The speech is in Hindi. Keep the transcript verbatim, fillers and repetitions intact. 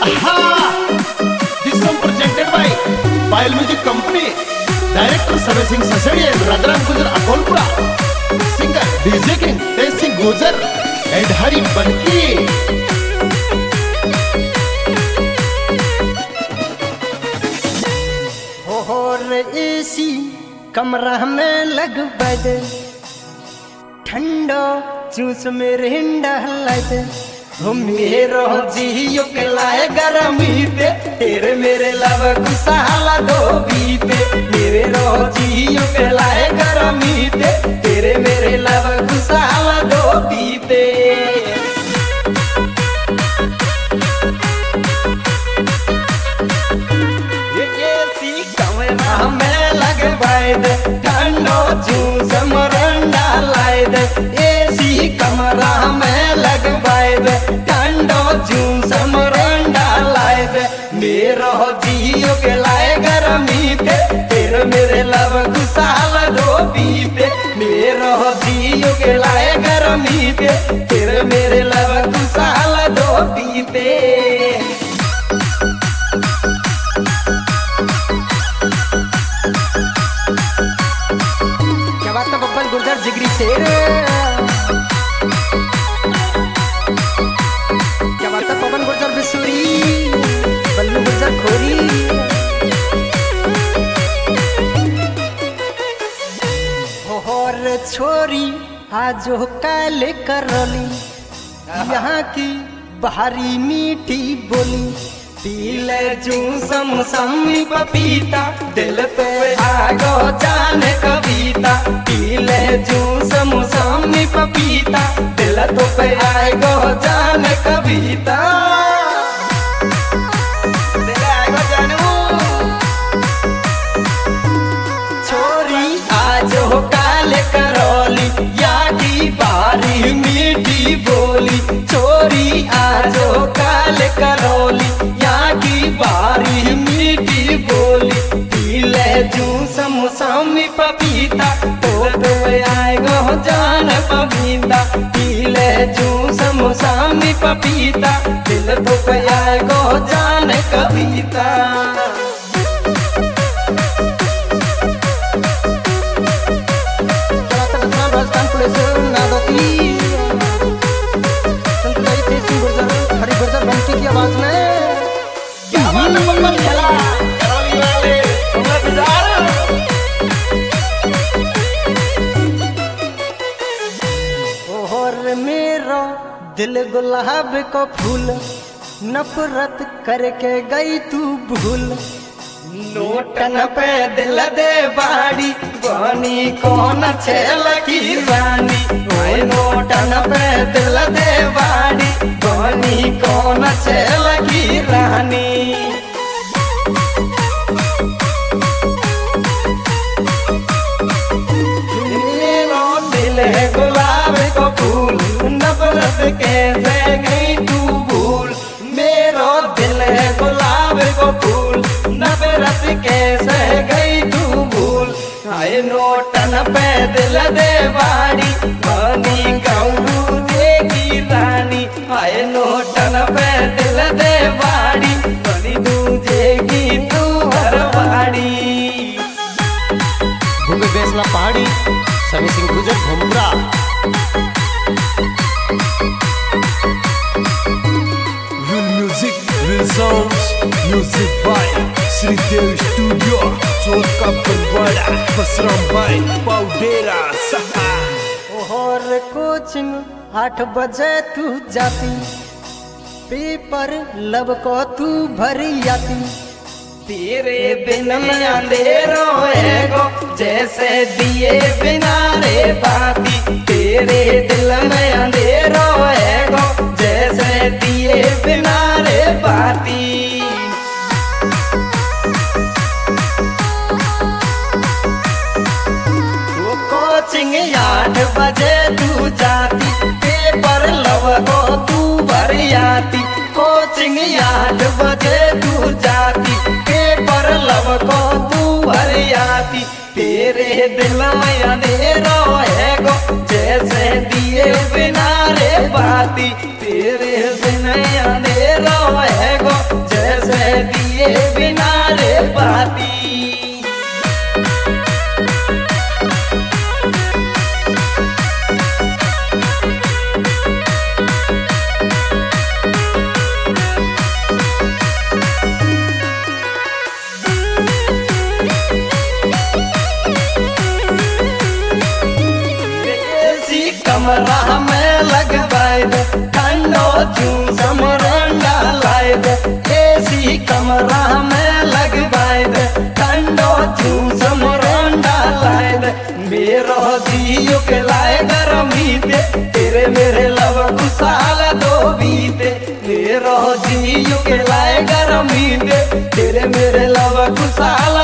This song presented by Pile Music Company. Director Sarve Singh Sasadiya and Radharam Gujar Akolpura. Singer D J King Tej Singh Gujar and Hari Banki. AC कमरा में लग बदे ठंडा चूस मेरे हिंडा हलाते हो मेरो जियो के लाए गरमी पे तेरे मेरे लव गुसाला दो भी पे मेरे रो जियो के लाए गरमी पे तेरे मेरे लव गुसाला दो भी पे ठंडो जूस मरंडा लाए दे एसी कमरा में लगवाए दे ठंडो जूस मरंडा लाए दे मेरो जियो के लाए गरमी पे तेरे मेरे लव गुसाल दो पी पे मेरो जियो के लाए गरमी पे तेरे मेरे लव गुसाल दो पी पे गुर्जर जिगरी शेर क्या बात है पवन गुर्जर बिसूरी बल्लू गुर्जर खोरी और छोरी आज हो काले करली यहाँ की बाहरी मीठी बोली पीले जूस मौसमी पपीता दिल पे आगो जाने कविता पीले जूस मौसमी पपीता दिल तो पे आगो जाने कविता दिल आगो जानू छोरी आज हो काले करोली या की बारी मीठी बोली छोरी आज हो काले करोली की बारी मीठी बोली पीले जूस मौसमी पपीता तो तो आएगो जान पपीता पीले जूस मौसमी पपीता दिल तो आएगो जान कविता हरी गुर्जर बंटी की आवाज में और मेरो दिल गुलाब को फूल नफरत करके गई तू भूल नोटन पे दिल दे बाड़ी बनी कौन छेल की रानी ओए नोटन पे दिल दे बाड़ी बनी कौन छेल की रानी मेरो दिल है गुलाब को फूल नफरत कैसे गई तू भूल मेरो दिल है गुलाब को फूल नफरत कैसे गई तू भूल आए नोटन पे दिल दे बाड़ी बनी गौरू देगी रानी आए नोटन पे दिल दे बाड़ी बनी दूजेगी तू हर बाड़ी भूमि बेसला पहाड़ी सभी सिंह गुजर घुमरा Real music, real sounds, music by Sridev Studio, Chowka Palwada, Basram by Paudera Saha. और कोचिंग आठ बजे तू जाती पेपर लब को तू भरी आती तेरे बिन में अंधेरो एगो जैसे दिए बिना रे बाती तेरे दिल में अंधेरो एगो जैसे दिए बिना रे बाती वो कोचिंग आठ बजे तू जाती पेपर लब को तू भरी आती कोचिंग आठ बजे तू जाती पेपर लब को तू भरी आती तेरे दिल में अंधेरो एगो जैसे दिए बिना रे बाती तेरे बिना अंधेरो एगो कमरा में लगवाए दे, ठंडो जूसम रंडा लाए दे, एसी कमरा में लगवाए दे, ठंडो जूसम रंडा लाए दे, मेरो दियो के लाए गरमी दे, तेरे मेरे लब गुसाल दो बीते, मेरो दियो के लाए गरमी दे, तेरे मेरे लब गुसाल